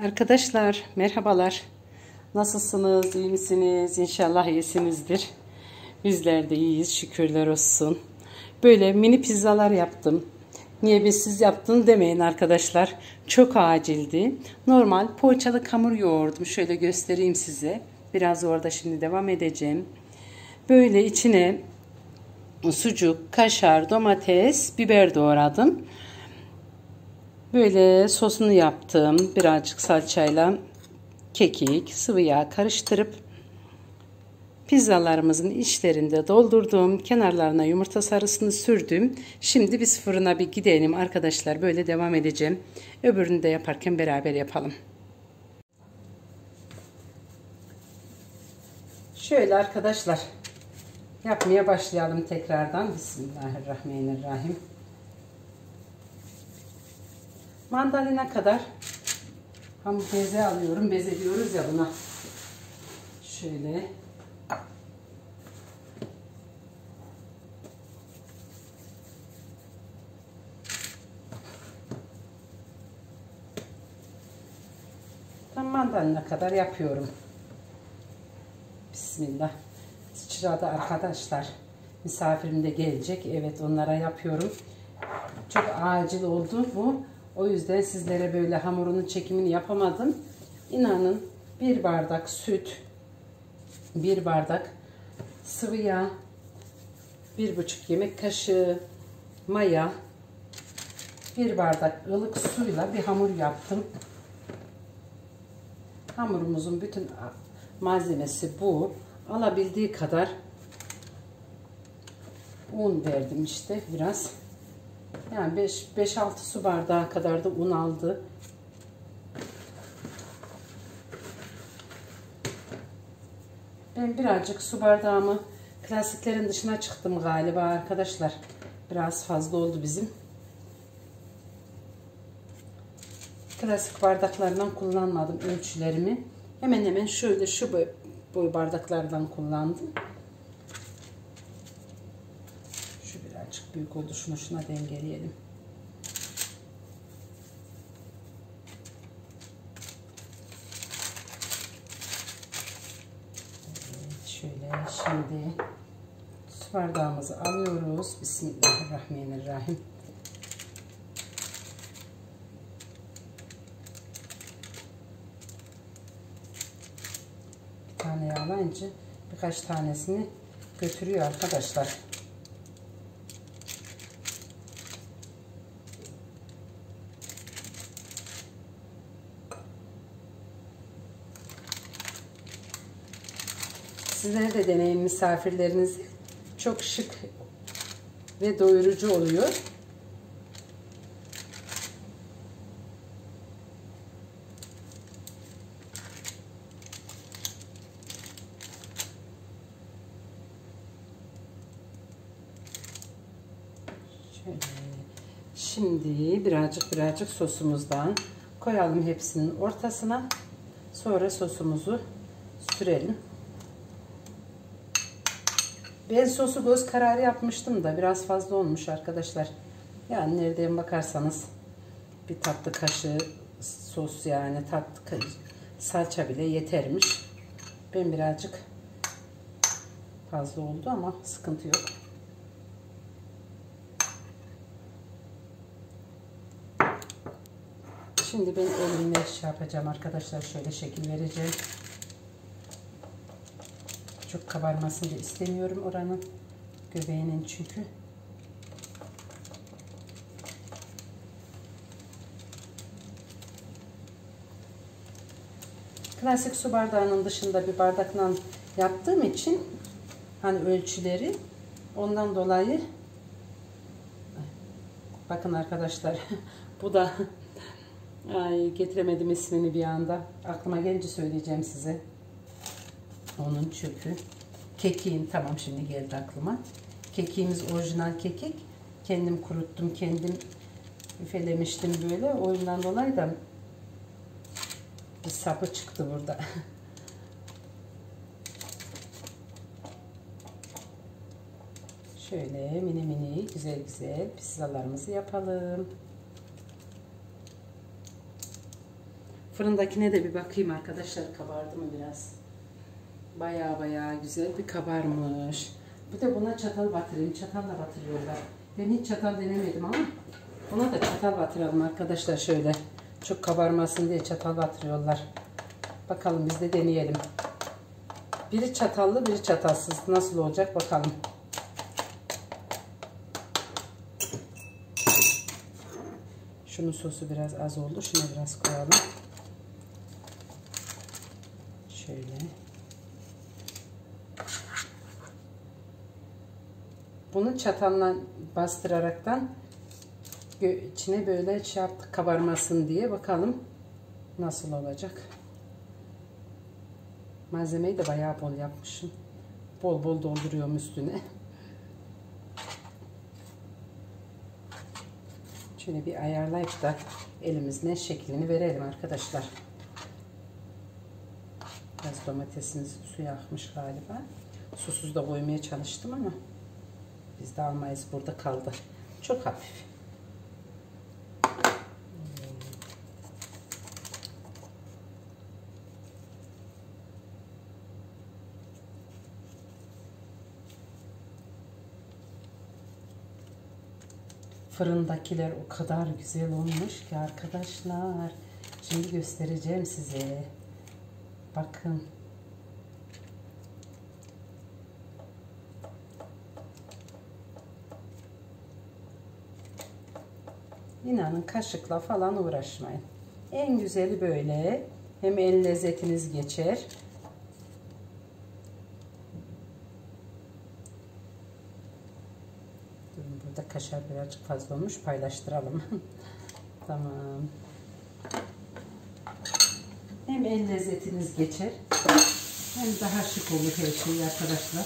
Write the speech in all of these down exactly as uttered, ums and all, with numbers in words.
Arkadaşlar merhabalar. Nasılsınız? İyi misiniz? İnşallah iyisinizdir. Bizler de iyiyiz. Şükürler olsun. Böyle mini pizzalar yaptım. Niye biz siz yaptın demeyin arkadaşlar. Çok acildi. Normal poğaçalı hamur yoğurdum. Şöyle göstereyim size. Biraz orada şimdi devam edeceğim. Böyle içine sucuk, kaşar, domates, biber doğradım. Böyle sosunu yaptım. Birazcık salçayla kekik, sıvı yağ karıştırıp pizzalarımızın içlerinde doldurdum. Kenarlarına yumurta sarısını sürdüm. Şimdi biz fırına bir gidelim arkadaşlar. Böyle devam edeceğim. Öbürünü de yaparken beraber yapalım. Şöyle arkadaşlar yapmaya başlayalım tekrardan. Bismillahirrahmanirrahim. Mandalina kadar hamur beze alıyorum. Beze diyoruz ya buna. Şöyle. Tam mandalina kadar yapıyorum. Bismillah. Sıçradı arkadaşlar. Misafirim de gelecek. Evet, onlara yapıyorum. Çok acil oldu bu. O yüzden sizlere böyle hamurunun çekimini yapamadım. İnanın bir bardak süt, bir bardak sıvı yağ, bir buçuk yemek kaşığı maya, bir bardak ılık suyla bir hamur yaptım. Hamurumuzun bütün malzemesi bu. Alabildiği kadar un verdim işte biraz. Yani beş altı su bardağı kadar da un aldı. Ben birazcık su bardağımı klasiklerin dışına çıktım galiba arkadaşlar. Biraz fazla oldu bizim. Klasik bardaklardan kullanmadım ölçülerimi. Hemen hemen şöyle şu boy bardaklardan kullandım. Şu birazcık büyük oldu. Şunu şuna dengeleyelim. Evet, şöyle şimdi su bardağımızı alıyoruz. Bismillahirrahmanirrahim. Bir tane yağlayınca birkaç tanesini götürüyor arkadaşlar. Sizler de deneyin misafirlerinizi. Çok şık ve doyurucu oluyor. Şöyle. Şimdi birazcık birazcık sosumuzdan koyalım hepsinin ortasına. Sonra sosumuzu sürelim. Ben sosu göz kararı yapmıştım da biraz fazla olmuş arkadaşlar. Yani nereden bakarsanız bir tatlı kaşığı sos, yani tatlı salça bile yetermiş. Ben birazcık fazla oldu ama sıkıntı yok. Şimdi ben elimle şey yapacağım arkadaşlar. Şöyle şekil vereceğim. Çok kabarmasını da istemiyorum oranın göbeğinin çünkü. Klasik su bardağının dışında bir bardakla yaptığım için hani ölçüleri ondan dolayı bakın arkadaşlar bu da ay, getiremedim ismini bir anda. Aklıma gelince söyleyeceğim size. Onun çöpü. Kekiğin, tamam şimdi geldi aklıma. Kekiğimiz orijinal kekik. Kendim kuruttum, kendim üfelemiştim böyle. O yüzden dolayı da bir sapı çıktı burada. Şöyle mini mini güzel güzel pizzalarımızı yapalım. Fırındakine de bir bakayım arkadaşlar, kabardı mı biraz? Baya baya güzel bir kabarmış. Bir de buna çatal batırayım. Çatalla batırıyorlar. Ben hiç çatal denemedim ama buna da çatal batıralım arkadaşlar şöyle. Çok kabarmasın diye çatal batırıyorlar. Bakalım biz de deneyelim. Biri çatallı, biri çatalsız. Nasıl olacak bakalım. Şunun sosu biraz az oldu. Şuna biraz koyalım. Şöyle. Bunu çatalla bastıraraktan içine böyle şey yaptık, kabarmasın diye. Bakalım nasıl olacak. Malzemeyi de bayağı bol yapmışım. Bol bol dolduruyorum üstüne. Şöyle bir ayarlayıp da elimizle şeklini verelim arkadaşlar. Biraz domatesimiz suya akmış galiba. Susuz da koymaya çalıştım ama biz de almayız, burada kaldı. Çok hafif. Fırındakiler o kadar güzel olmuş ki arkadaşlar. Şimdi göstereceğim size. Bakın. İnanın kaşıkla falan uğraşmayın. En güzeli böyle. Hem el lezzetiniz geçer. Burada kaşar birazcık fazla olmuş. Paylaştıralım. Tamam. Hem el lezzetiniz geçer. Hem daha şık olur her şey arkadaşlar.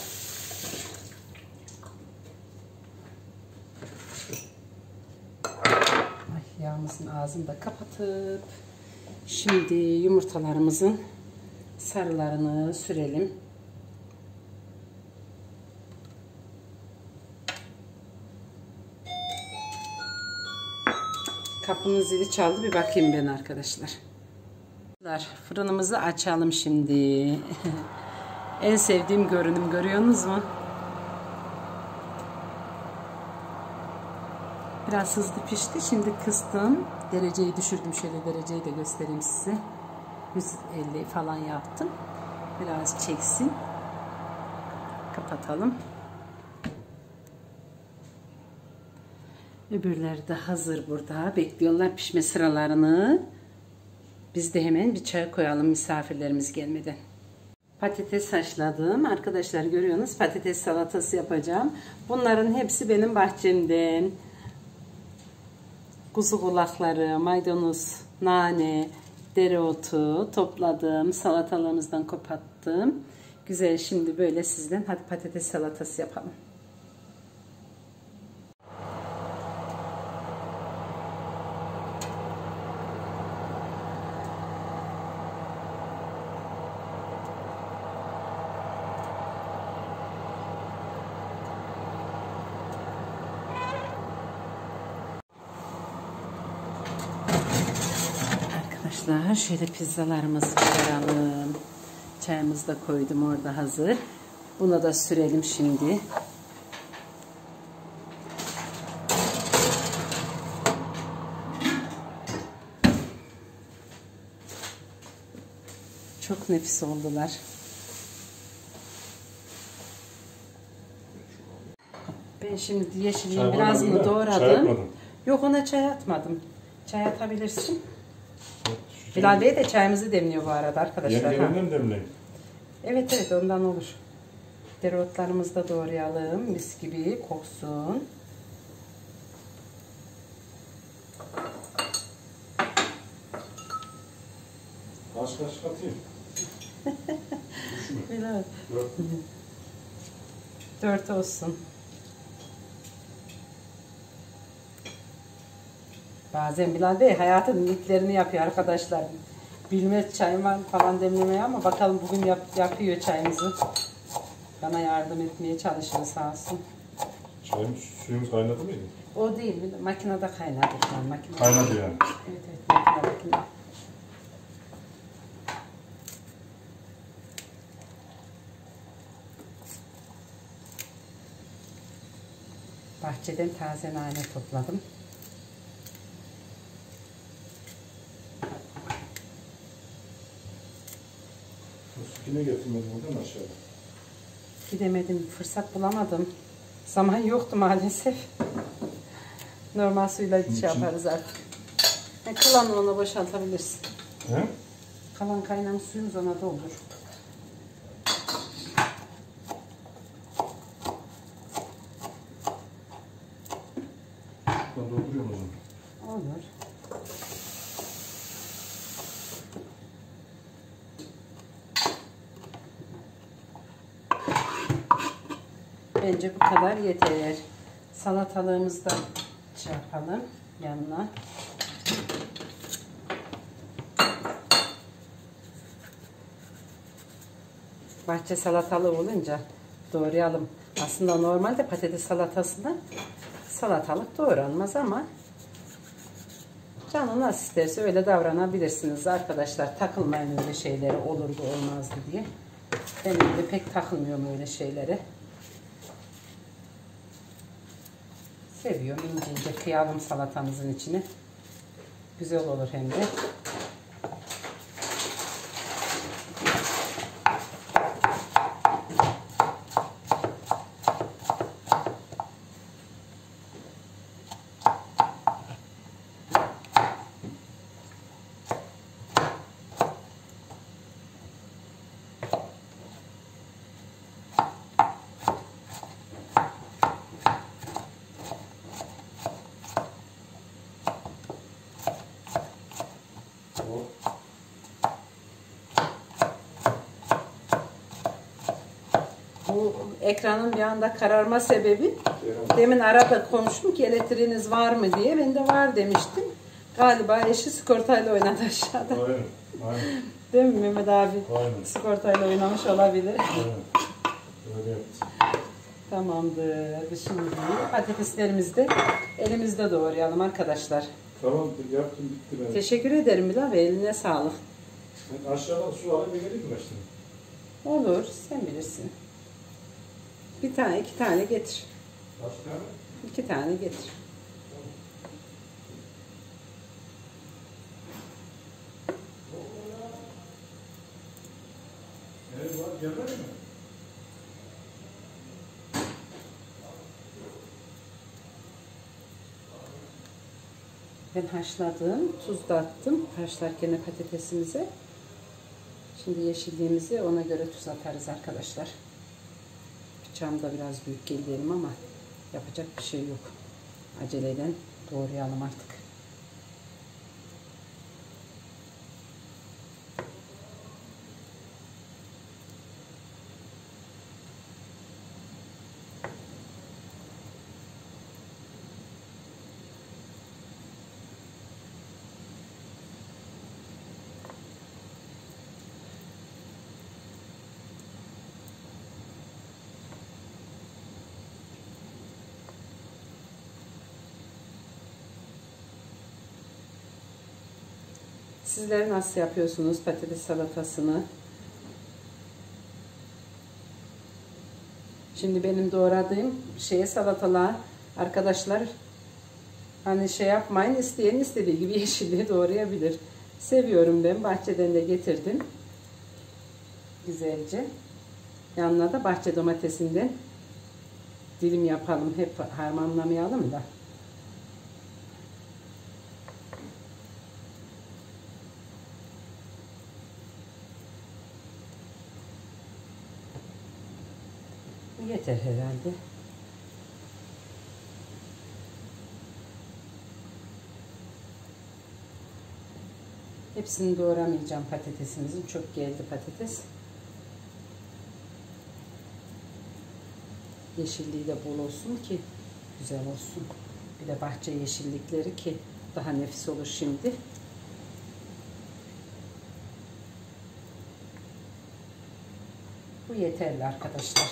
Ay, yağımızın ağzını da kapatıp şimdi yumurtalarımızın sarılarını sürelim. Kapının zili çaldı, bir bakayım ben arkadaşlar. Fırınımızı açalım şimdi. En sevdiğim görünüm, görüyorsunuz mu? Biraz hızlı pişti. Şimdi kıstım. Dereceyi düşürdüm. Şöyle dereceyi de göstereyim size. yüz elli falan yaptım. Biraz çeksin. Kapatalım. Öbürleri de hazır burada. Bekliyorlar pişme sıralarını. Biz de hemen bir çay koyalım misafirlerimiz gelmeden. Patates haşladım. Arkadaşlar görüyorsunuz, patates salatası yapacağım. Bunların hepsi benim bahçemden. Kuzu kulakları, maydanoz, nane, dereotu topladım. Salatalarımızdan koparttım. Güzel, şimdi böyle sizden hadi patates salatası yapalım. Arkadaşlar şöyle pizzalarımızı çıkaralım. Çayımızı da koydum orada hazır. Buna da sürelim şimdi. Çok nefis oldular. Ben şimdi yeşilliğin birazını doğradım. Yok, ona çay atmadım. Çay atabilirsin. Bilal Bey de çayımızı demliyor bu arada arkadaşlar. Yengelemden demleyin. Evet evet, ondan olur. Dereotlarımızı da doğrayalım. Mis gibi koksun. Kaç kaç katayım? Bilal. Dört. Dört olsun. Bazen Bilal Bey hayatın ilklerini yapıyor arkadaşlar. Bilmez çay var falan demlemeye ama bakalım bugün yap, yapıyor çayımızı. Bana yardım etmeye çalışıyor sağ olsun. Çayımız, suyumuz kaynadı mıydı? O değil, makinede kaynadı. Yani, makinede. Kaynadı yani. Evet evet, makinede. Bahçeden taze nane topladım. Yine getirmedim oradan aşağıda. Gidemedim, fırsat bulamadım. Zaman yoktu maalesef. Normal suyla şey yaparız artık. E, kalan ona boşaltabilirsin. He? Kalan kaynamış suyumuz ona da olur. Ben dolduruyorum o zaman. Olur. Bence bu kadar yeter. Salatalığımızı da şey yapalım yanına. Bahçe salatalığı olunca doğrayalım. Aslında normalde patates salatasında salatalık doğranmaz ama canı nasıl isterse öyle davranabilirsiniz arkadaşlar. Takılmayın öyle şeylere, olurdu olmazdı diye. Ben de pek takılmıyorum öyle şeylere. Seviyorum, ince ince kıyalım salatamızın içine. Güzel olur hem de. Bu ekranın bir anda kararma sebebi, demin arada konuştum ki elektriğiniz var mı diye. Ben de var demiştim. Galiba eşi sigortayla oynadı aşağıda. Aynen. Aynen. Değil mi Mehmet abi? Aynen. Sigortayla oynamış olabilir. Aynen. Öyle yaptı. Tamamdır. Şimdi patateslerimizi de elimizde doğrayalım arkadaşlar. Tamam, yaptım, bitti benim. Teşekkür ederim Bilal Bey. Eline sağlık. Ben aşağıdan su alayım, geleyim mi başlayayım? Olur. Sen bilirsin. Bir tane, iki tane getir. Kaç tane? İki tane getir. Evet, var, gelmedi mi? Ben haşladım, tuz da attım haşlarken patatesimize. Şimdi yeşilliğimizi ona göre tuz atarız arkadaşlar. Bıçağım da biraz büyük geldi elim ama yapacak bir şey yok. Aceleyle doğrayalım artık. Sizler nasıl yapıyorsunuz patates salatasını? Şimdi benim doğradığım şeye salatalığa arkadaşlar hani şey yapmayın, isteyen istediği gibi yeşilliği doğrayabilir. Seviyorum ben. Bahçeden de getirdim. Güzelce. Yanına da bahçe domatesinden dilim yapalım. Hep harmanlamayalım da. Yeter herhalde. Hepsini doğramayacağım patatesimizin. Çok geldi patates. Yeşilliği de bol olsun ki güzel olsun. Bir de bahçe yeşillikleri ki daha nefis olur şimdi. Bu yeterli arkadaşlar.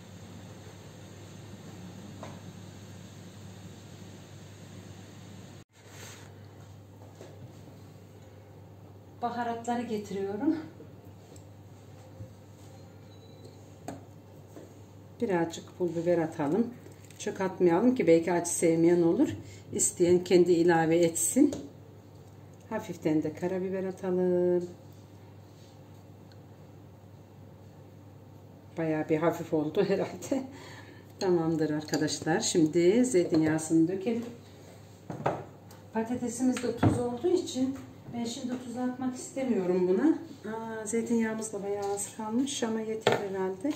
Baharatları getiriyorum. Birazcık pul biber atalım. Çok atmayalım ki belki acı sevmeyen olur. İsteyen kendi ilave etsin. Hafiften de karabiber atalım. Bayağı bir hafif oldu herhalde. Tamamdır arkadaşlar. Şimdi zeytinyağını dökelim. Patatesimiz de tuz olduğu için ben şimdi tuz atmak istemiyorum buna. Aa, zeytinyağımız da bayağı az kalmış ama yeter herhalde.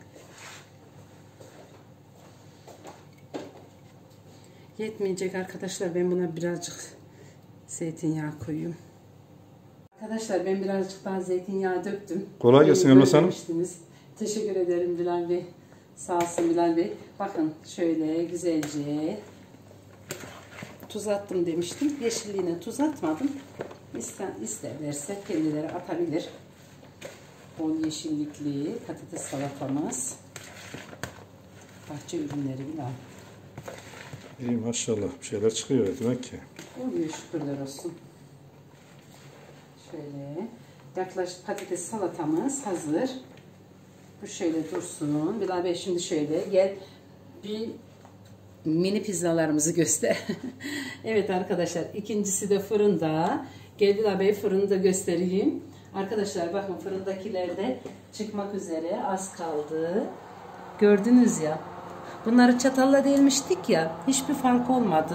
Yetmeyecek arkadaşlar. Ben buna birazcık zeytinyağı koyayım. Arkadaşlar ben birazcık daha zeytinyağı döktüm. Kolay gelsin Elmas Hanım. Teşekkür ederim Bilal Bey. Sağ olsun Bilal Bey. Bakın şöyle güzelce tuz attım demiştim. Yeşilliğine tuz atmadım. İster, isterlerse kendileri atabilir. Bol yeşillikli patates salatamız. Bahçe ürünleri Bilal. İyi maşallah. Bir şeyler çıkıyor demek ki. Oluyor şükürler olsun. Şöyle yaklaşık patates salatamız hazır. Bu şöyle dursun. Bilal Bey şimdi şöyle gel bir mini pizzalarımızı göster. Evet arkadaşlar ikincisi de fırında. Gel Bilal Bey fırını da göstereyim. Arkadaşlar bakın fırındakiler de çıkmak üzere az kaldı. Gördünüz ya. Bunları çatalla delmiştik ya. Hiçbir fark olmadı.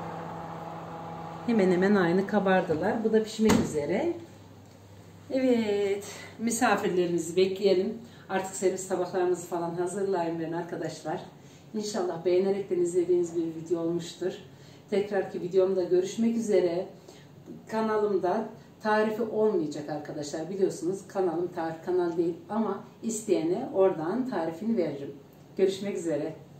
Hemen hemen aynı kabardılar. Bu da pişmek üzere. Evet. Misafirlerimizi bekleyelim. Artık servis tabaklarımızı falan hazırlayayım ben arkadaşlar. İnşallah beğenerekten izlediğiniz bir video olmuştur. Tekrarki videomda görüşmek üzere. Kanalımda tarifi olmayacak arkadaşlar. Biliyorsunuz kanalım tarif kanal değil ama isteyene oradan tarifini veririm. Görüşmek üzere.